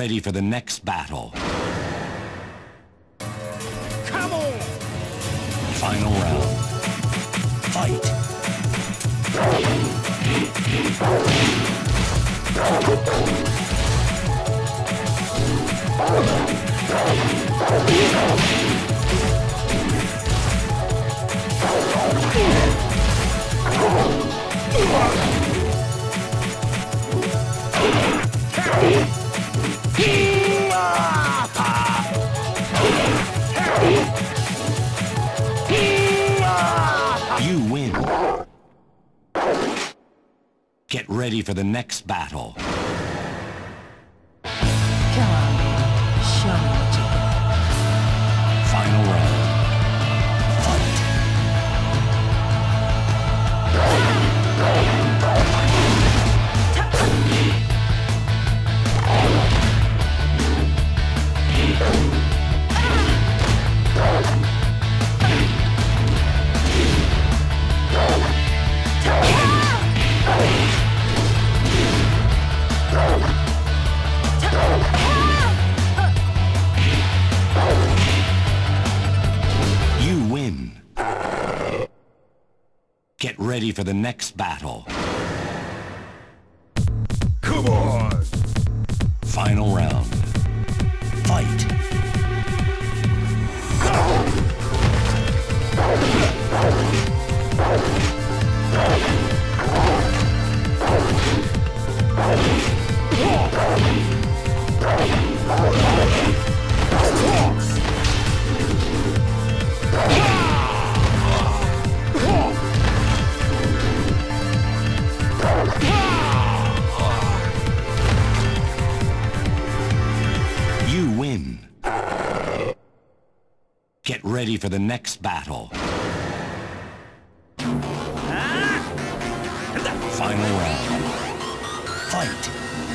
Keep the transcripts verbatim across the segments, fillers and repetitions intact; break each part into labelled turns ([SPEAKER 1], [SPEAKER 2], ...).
[SPEAKER 1] ready for the next battle.
[SPEAKER 2] Come on!
[SPEAKER 1] Final round. Fight! You win. Get ready for the next battle.
[SPEAKER 3] Come on, show me what you got.
[SPEAKER 1] Final round. Fight. You win. Get ready for the next battle.
[SPEAKER 2] Come on!
[SPEAKER 1] Final round. Fight. You win. Get ready for the next battle. Final round. Fight.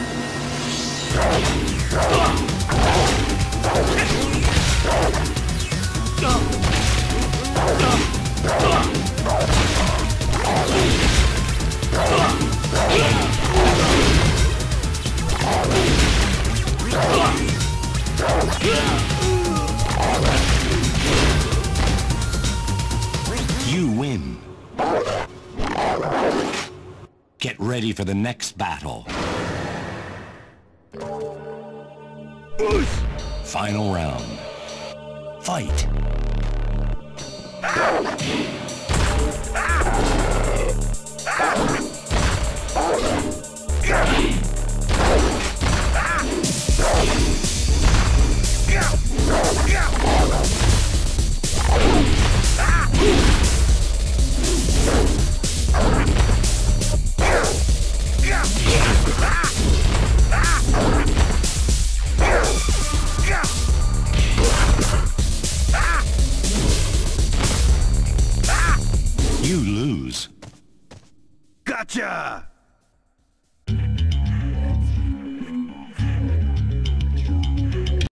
[SPEAKER 1] You win. Get ready for the next battle. Final round. Fight. You lose.
[SPEAKER 2] Gotcha!